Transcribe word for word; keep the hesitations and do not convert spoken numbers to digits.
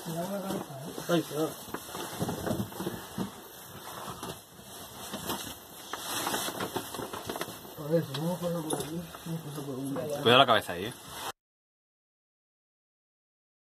Ay, cuidado. A ver, si vamos a pasar por aquí, vamos a pasar por un... Cuidado la cabeza ahí, eh.